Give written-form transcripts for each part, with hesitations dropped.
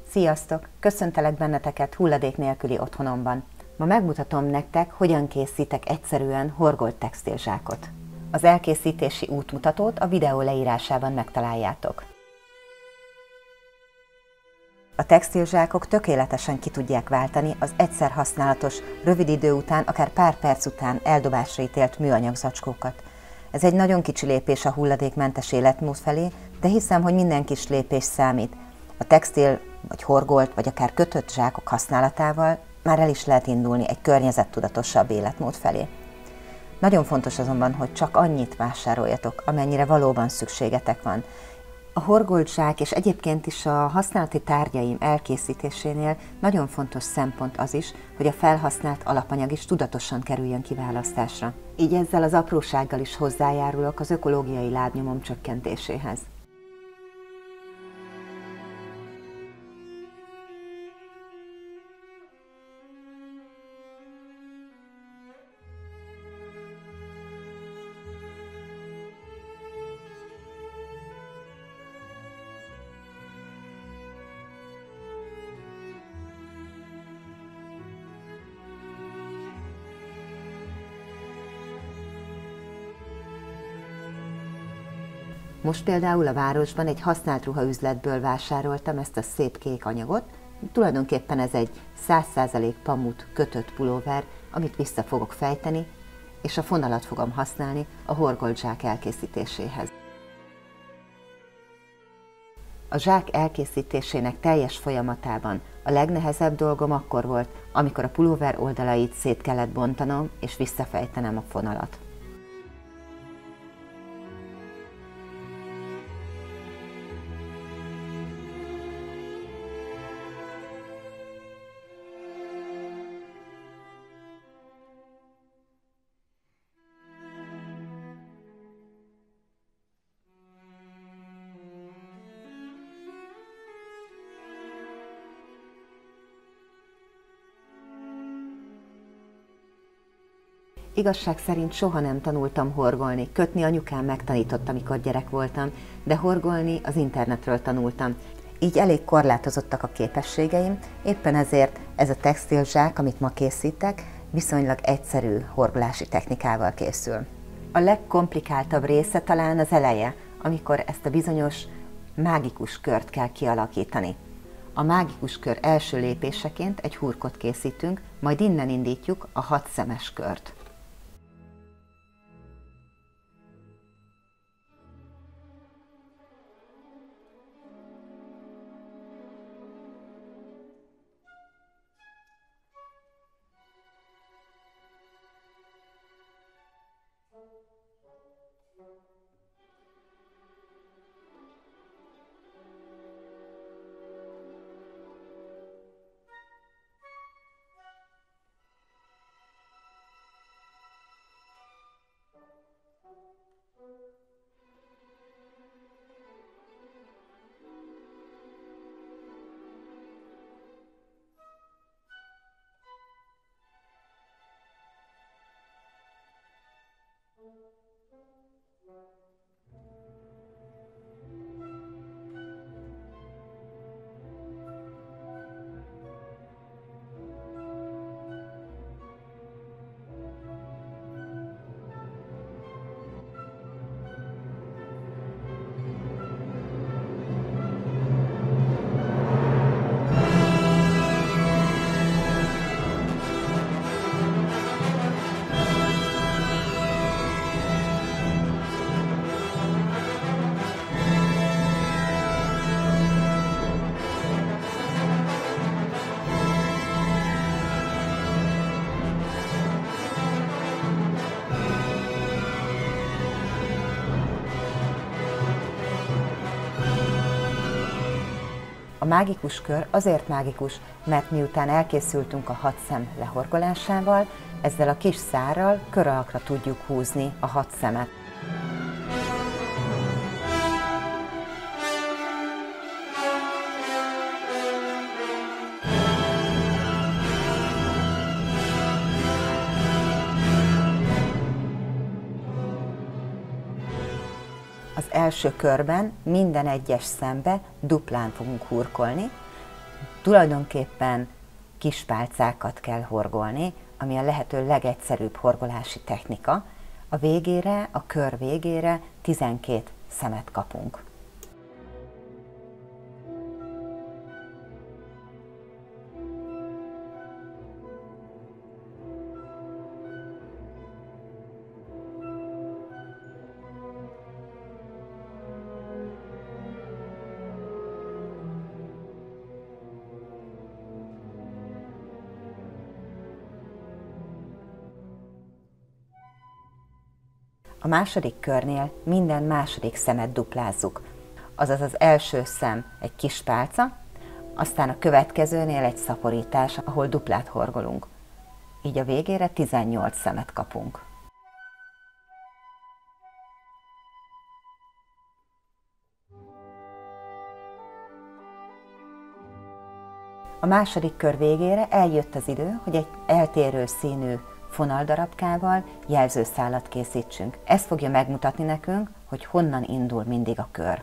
Sziasztok! Köszöntelek benneteket hulladék nélküli otthonomban. Ma megmutatom nektek, hogyan készítek egyszerűen horgolt textilzsákot. Az elkészítési útmutatót a videó leírásában megtaláljátok. A textilzsákok tökéletesen ki tudják váltani az egyszer használatos, rövid idő után, akár pár perc után eldobásra ítélt műanyag zacskókat. Ez egy nagyon kicsi lépés a hulladékmentes életmód felé, de hiszem, hogy minden kis lépés számít. A textil, vagy horgolt, vagy akár kötött zsákok használatával már el is lehet indulni egy környezettudatosabb életmód felé. Nagyon fontos azonban, hogy csak annyit vásároljatok, amennyire valóban szükségetek van. A horgolt zsák és egyébként is a használati tárgyaim elkészítésénél nagyon fontos szempont az is, hogy a felhasznált alapanyag is tudatosan kerüljön kiválasztásra. Így ezzel az aprósággal is hozzájárulok az ökológiai lábnyomom csökkentéséhez. Most például a városban egy használt ruhaüzletből vásároltam ezt a szép kék anyagot. Tulajdonképpen ez egy 100% pamut kötött pulóver, amit vissza fogok fejteni, és a fonalat fogom használni a horgolt zsák elkészítéséhez. A zsák elkészítésének teljes folyamatában a legnehezebb dolgom akkor volt, amikor a pulóver oldalait szét kellett bontanom és visszafejtenem a fonalat. Igazság szerint soha nem tanultam horgolni, kötni anyukám megtanított, amikor gyerek voltam, de horgolni az internetről tanultam. Így elég korlátozottak a képességeim, éppen ezért ez a textilzsák, amit ma készítek, viszonylag egyszerű horgolási technikával készül. A legkomplikáltabb része talán az eleje, amikor ezt a bizonyos mágikus kört kell kialakítani. A mágikus kör első lépéseként egy hurkot készítünk, majd innen indítjuk a 6 szemes kört. A mágikus kör azért mágikus, mert miután elkészültünk a 6 szem lehorgolásával, ezzel a kis szárral kör alakra tudjuk húzni a 6 szemet. Az első körben minden egyes szembe duplán fogunk hurkolni, Tulajdonképpen kis pálcákat kell horgolni, ami a lehető legegyszerűbb horgolási technika. A végére, a kör végére 12 szemet kapunk. A második körnél minden második szemet duplázzuk, azaz az első szem egy kis pálca, aztán a következőnél egy szaporítás, ahol duplát horgolunk. Így a végére 18 szemet kapunk. A második kör végére eljött az idő, hogy egy eltérő színű fonaldarabkával jelzőszálat készítsünk. Ez fogja megmutatni nekünk, hogy honnan indul mindig a kör.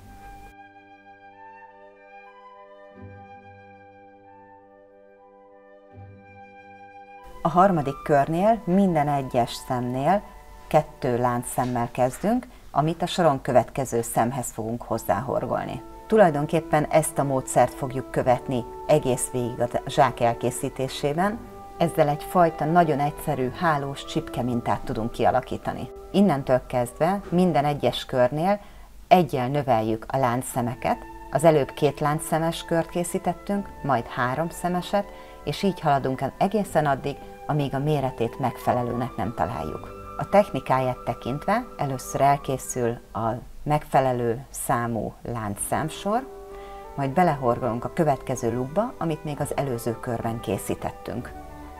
A harmadik körnél minden egyes szemnél 2 láncszemmel kezdünk, amit a soron következő szemhez fogunk hozzáhorgolni. Tulajdonképpen ezt a módszert fogjuk követni egész végig a zsák elkészítésében, ezzel egyfajta nagyon egyszerű hálós csipke mintát tudunk kialakítani. Innentől kezdve minden egyes körnél eggyel növeljük a láncszemeket, az előbb 2 láncszemes kört készítettünk, majd 3 szemeset, és így haladunk el egészen addig, amíg a méretét megfelelőnek nem találjuk. A technikáját tekintve először elkészül a megfelelő számú láncszámsor, majd belehorgolunk a következő lukba, amit még az előző körben készítettünk.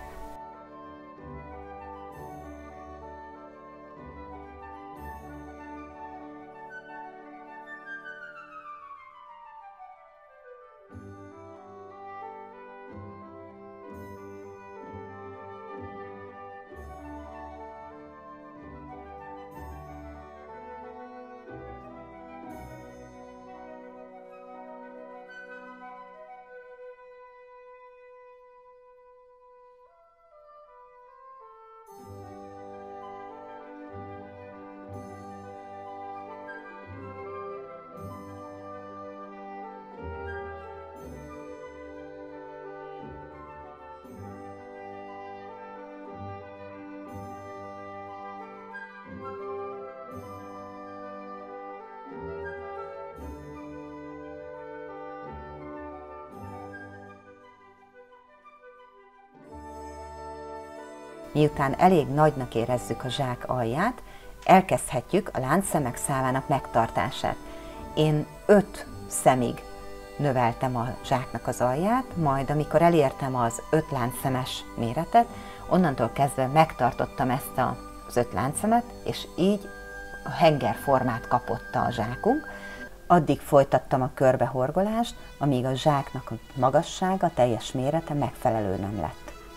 Miután elég nagynak érezzük a zsák alját, elkezdhetjük a láncszemek számának megtartását. Én 5 szemig növeltem a zsáknak az alját, majd amikor elértem az 5 láncszemes méretet, onnantól kezdve megtartottam ezt az 5 láncszemet, és így a hengerformát kapott a zsákunk. Addig folytattam a körbehorgolást, amíg a zsáknak a magassága, teljes mérete megfelelő nem lett.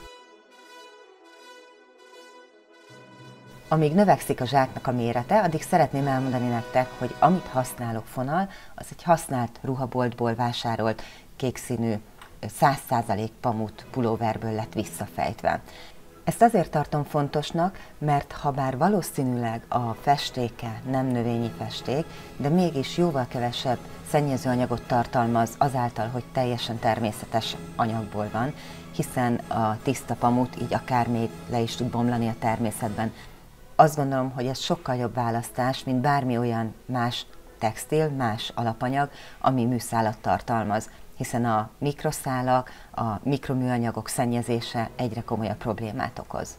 Amíg növekszik a zsáknak a mérete, addig szeretném elmondani nektek, hogy amit használok fonal, az egy használt ruhaboltból vásárolt kékszínű 100% pamut pulóverből lett visszafejtve. Ezt azért tartom fontosnak, mert ha bár valószínűleg a festéke nem növényi festék, de mégis jóval kevesebb szennyezőanyagot tartalmaz azáltal, hogy teljesen természetes anyagból van, hiszen a tiszta pamut így akár még le is tud bomlani a természetben. Azt gondolom, hogy ez sokkal jobb választás, mint bármi olyan más textil, más alapanyag, ami műszálat tartalmaz, hiszen a mikroszálak, a mikroműanyagok szennyezése egyre komolyabb problémát okoz.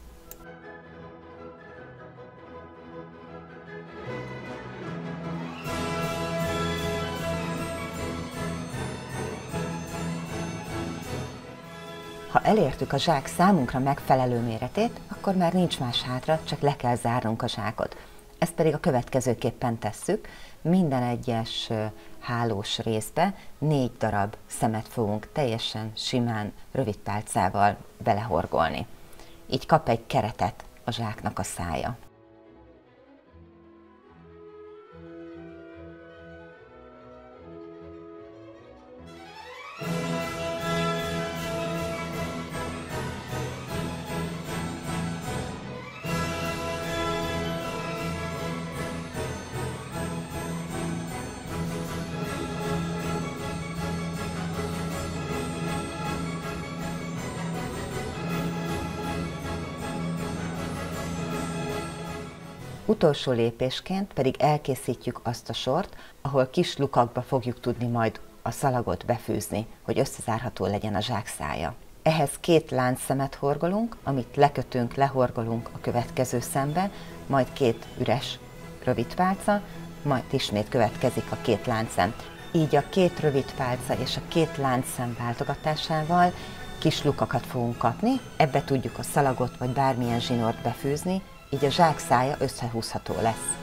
Ha elértük a zsák számunkra megfelelő méretét, akkor már nincs más hátra, csak le kell zárnunk a zsákot. Ezt pedig a következőképpen tesszük. Minden egyes hálós részbe 4 darab szemet fogunk teljesen simán, rövid pálcával belehorgolni. Így kap egy keretet a zsáknak a szája. Utolsó lépésként pedig elkészítjük azt a sort, ahol kis lukakba fogjuk tudni majd a szalagot befűzni, hogy összezárható legyen a zsákszája. Ehhez 2 láncszemet horgolunk, amit lekötünk, lehorgolunk a következő szembe, majd 2 üres rövid pálca, majd ismét következik a 2 láncszem. Így a 2 rövid pálca és a 2 láncszem váltogatásával kis lukakat fogunk kapni, ebbe tudjuk a szalagot vagy bármilyen zsinort befűzni, így a zsákszája összehúzható lesz.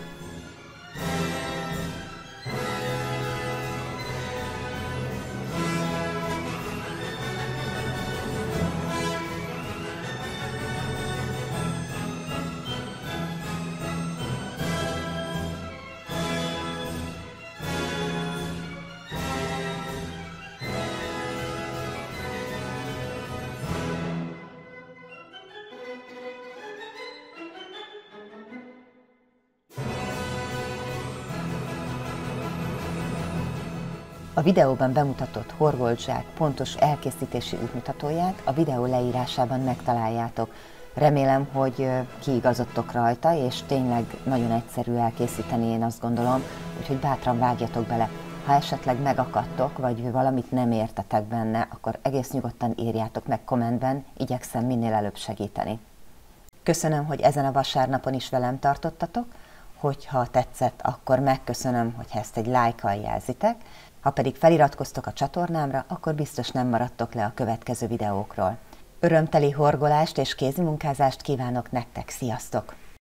A videóban bemutatott horgolt zsák pontos elkészítési útmutatóját a videó leírásában megtaláljátok. Remélem, hogy kiigazodtok rajta, és tényleg nagyon egyszerű elkészíteni, én azt gondolom, úgyhogy bátran vágjatok bele. Ha esetleg megakadtok, vagy valamit nem értetek benne, akkor egész nyugodtan írjátok meg kommentben, igyekszem minél előbb segíteni. Köszönöm, hogy ezen a vasárnapon is velem tartottatok, hogyha tetszett, akkor megköszönöm, hogyha ezt egy lájkkal jelzitek, ha pedig feliratkoztok a csatornámra, akkor biztos nem maradtok le a következő videókról. Örömteli horgolást és kézimunkázást kívánok nektek, sziasztok!